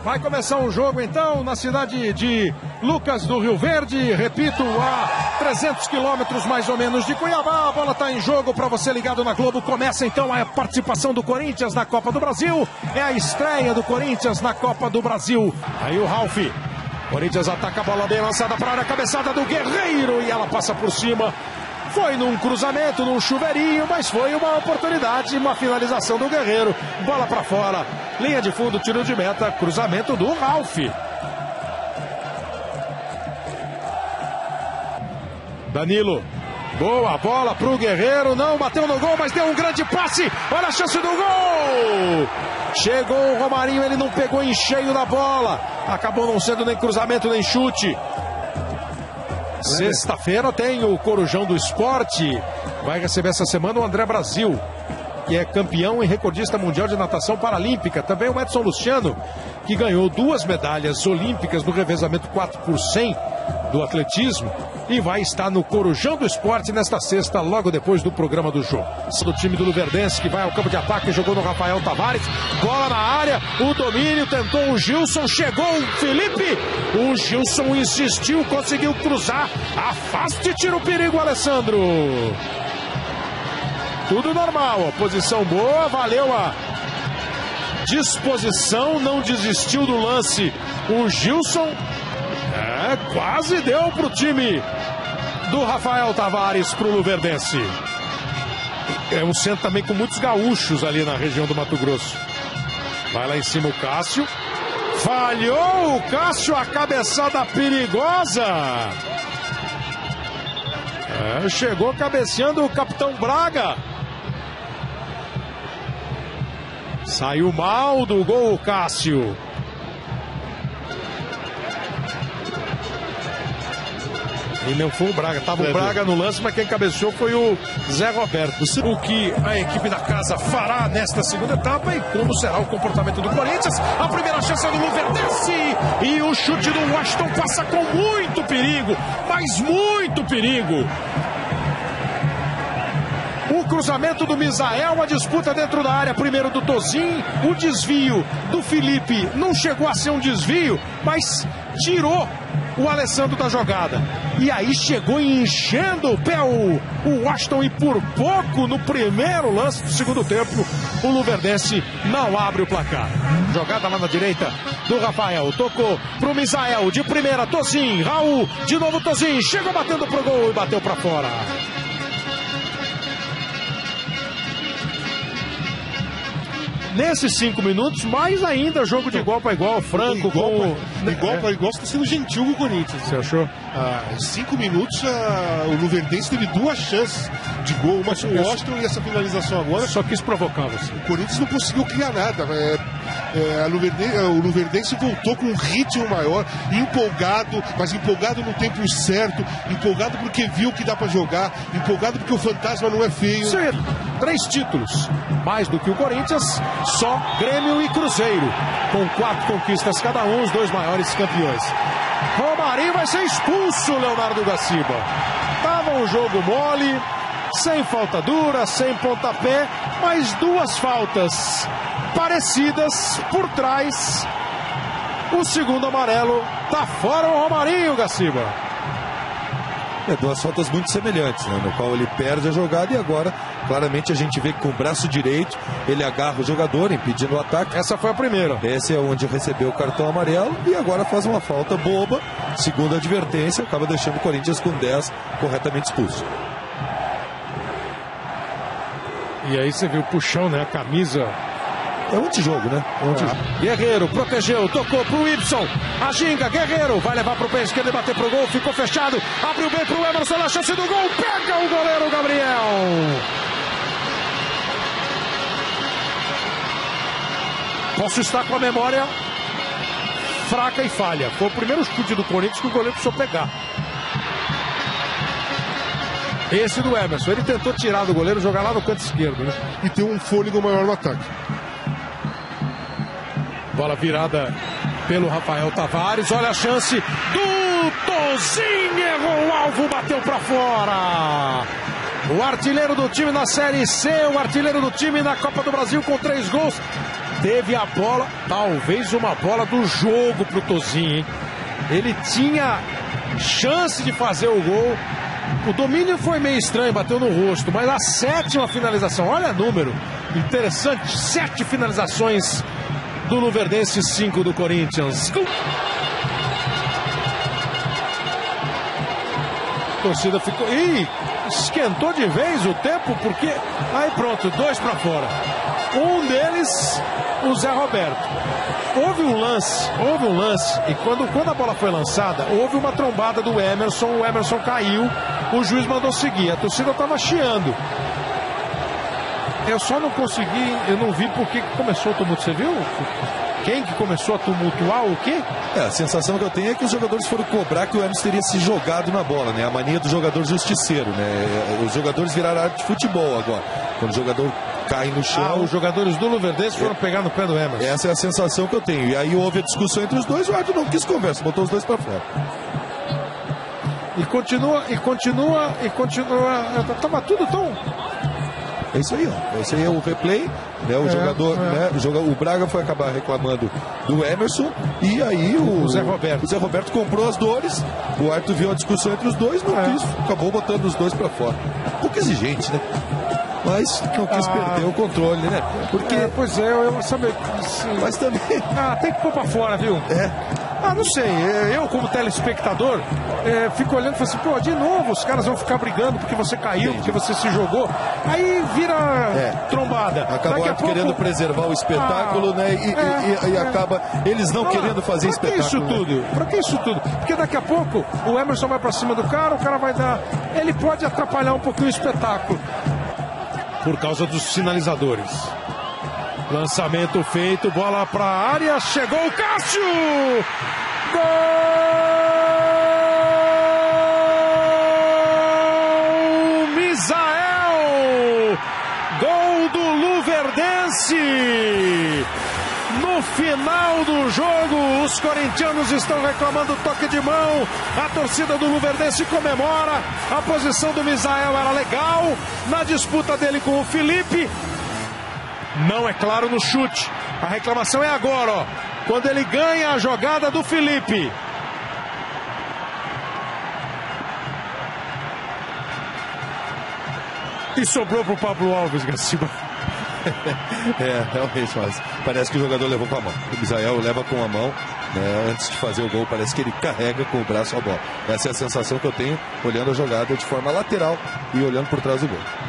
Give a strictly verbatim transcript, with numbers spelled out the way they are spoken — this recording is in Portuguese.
Vai começar um jogo então na cidade de Lucas do Rio Verde, repito, a trezentos quilômetros mais ou menos de Cuiabá. A bola está em jogo para você ligado na Globo. Começa então a participação do Corinthians na Copa do Brasil. É a estreia do Corinthians na Copa do Brasil. Aí o Ralf. Corinthians ataca a bola bem lançada para a área, cabeçada do Guerreiro e ela passa por cima. Foi num cruzamento, num chuveirinho, mas foi uma oportunidade, uma finalização do Guerreiro. Bola para fora, linha de fundo, tiro de meta, cruzamento do Ralf. Danilo, boa bola pro Guerreiro, não bateu no gol, mas deu um grande passe. Olha a chance do gol! Chegou o Romarinho, ele não pegou em cheio da bola. Acabou não sendo nem cruzamento, nem chute. Sexta-feira tem o Corujão do Esporte. Vai receber essa semana o André Brasil, que é campeão e recordista mundial de natação paralímpica. Também o Edson Luciano, que ganhou duas medalhas olímpicas no revezamento quatro por cem do atletismo. E vai estar no Corujão do Esporte nesta sexta, logo depois do programa do jogo. Do time do Luverdense, que vai ao campo de ataque, jogou no Rafael Tavares. Bola na área, o domínio, tentou o Gilson, chegou o Felipe. O Gilson insistiu, conseguiu cruzar. Afaste e tira o perigo, Alessandro. Tudo normal, a posição boa, valeu a disposição, não desistiu do lance. O Gilson é, quase deu pro time do Rafael Tavares, pro Luverdense. É um centro também com muitos gaúchos ali na região do Mato Grosso. Vai lá em cima o Cássio. Falhou o Cássio, a cabeçada perigosa. É, chegou cabeceando o Capitão Braga. Saiu mal do gol o Cássio. E não foi o Braga, estava o Braga no lance, mas quem cabeceou foi o Zé Roberto. O que a equipe da casa fará nesta segunda etapa e como será o comportamento do Corinthians. A primeira chance é do Luverdense e o chute do Washington passa com muito perigo, mas muito perigo. O cruzamento do Misael, a disputa dentro da área, primeiro do Tozin, o desvio do Felipe não chegou a ser um desvio, mas tirou o Alessandro da jogada. E aí chegou enchendo o pé o, o Washington e por pouco no primeiro lance do segundo tempo o Luverdense não abre o placar. Jogada lá na direita do Rafael, tocou pro Misael, de primeira Tozin, Raul, de novo Tozin, chegou batendo pro gol e bateu pra fora. Nesses cinco minutos, mais ainda jogo de igual para igual, franco, igual com... Pra, igual é. para igual, está sendo gentil com o Corinthians. Você achou? Ah, em cinco minutos, ah, o Luverdense teve duas chances de gol, uma com o Washington e essa finalização agora. Só quis provocar você. O Corinthians não conseguiu criar nada. É, é, a Luverdense, o Luverdense voltou com um ritmo maior, empolgado, mas empolgado no tempo certo, empolgado porque viu que dá para jogar, empolgado porque o fantasma não é feio. Sim, três títulos, mais do que o Corinthians. Só Grêmio e Cruzeiro, com quatro conquistas cada um, os dois maiores campeões. Romarinho vai ser expulso, Leonardo Gaciba. Tava um jogo mole, sem falta dura, sem pontapé, mas duas faltas parecidas por trás. O segundo amarelo, tá fora o Romarinho, Gaciba. É, duas faltas muito semelhantes, né? No qual ele perde a jogada e agora, claramente, a gente vê que com o braço direito ele agarra o jogador, impedindo o ataque. Essa foi a primeira. Esse é onde recebeu o cartão amarelo e agora faz uma falta boba. Segunda advertência, acaba deixando o Corinthians com dez corretamente expulso. E aí você viu o puxão, né? A camisa... É um antijogo, né? É um antijogo. Ah. Guerreiro protegeu, tocou pro Ibson. A ginga, Guerreiro vai levar pro pé esquerdo e bater pro gol. Ficou fechado, abriu bem pro Emerson, a chance do gol. Pega o goleiro Gabriel. Posso estar com a memória fraca e falha. Foi o primeiro chute do Corinthians que o goleiro precisou pegar. Esse do Emerson. Ele tentou tirar do goleiro e jogar lá no canto esquerdo, né? E ter um fôlego maior no ataque. Bola virada pelo Rafael Tavares. Olha a chance do Tozin. Errou o alvo, bateu pra fora. O artilheiro do time na Série C, o artilheiro do time na Copa do Brasil com três gols. teve a bola, talvez uma bola do jogo pro Tosinho, hein? Ele tinha chance de fazer o gol. O domínio foi meio estranho, bateu no rosto, mas a sétima finalização, olha o número interessante, sete finalizações do Luverdense, cinco do Corinthians. A torcida ficou... Ih, esquentou de vez o tempo, porque... Aí pronto, dois para fora. Um deles, o Zé Roberto. Houve um lance, houve um lance, e quando, quando a bola foi lançada, houve uma trombada do Emerson, o Emerson caiu, o juiz mandou seguir, a torcida estava chiando. Eu só não consegui, eu não vi porque começou o tumulto, você viu? Quem que começou a tumultuar o quê? É, a sensação que eu tenho é que os jogadores foram cobrar que o Emerson teria se jogado na bola, né? A mania do jogador justiceiro, né? Os jogadores viraram arte de futebol agora. Quando o jogador cai no chão... Ah, os jogadores do Luverdense foram é, pegar no pé do Emerson. Essa é a sensação que eu tenho. E aí houve a discussão entre os dois, o árbitro não quis conversa, botou os dois para fora. E continua, e continua, e continua... Tava tudo tão... É isso aí, ó. Esse aí é o replay, né? O é, jogador, é. né? O Braga foi acabar reclamando do Emerson e aí o, o Zé Roberto. O Zé Roberto comprou as dores. O árbitro viu a discussão entre os dois, não é. quis, acabou botando os dois para fora. Um pouco exigente, né? Mas não quis ah, perder o controle, né? Porque é, pois é, eu sabe, assim, mas também ah, tem que pôr para fora, viu? É. Ah, não sei, eu como telespectador é, fico olhando e falo assim, pô, de novo os caras vão ficar brigando porque você caiu, Entendi. porque você se jogou, aí vira é. trombada. Acabou pouco... querendo preservar o espetáculo, ah, né, e, é, e, e é. acaba eles não ah, querendo fazer pra espetáculo. Pra que isso tudo? Né? Pra que isso tudo? Porque daqui a pouco o Emerson vai pra cima do cara, o cara vai dar, ele pode atrapalhar um pouquinho o espetáculo. Por causa dos sinalizadores. Lançamento feito, bola para a área, chegou o Cássio! Gol! Misael! Gol do Luverdense! No final do jogo, os corintianos estão reclamando toque de mão. A torcida do Luverdense comemora. A posição do Misael era legal. Na disputa dele com o Felipe. Não é claro no chute. A reclamação é agora, ó. Quando ele ganha a jogada do Felipe. E sobrou pro Pablo Alves, Gaciba. É, realmente, mas parece que o jogador levou com a mão. O Misael leva com a mão, né, antes de fazer o gol, parece que ele carrega com o braço a bola. Essa é a sensação que eu tenho olhando a jogada de forma lateral e olhando por trás do gol.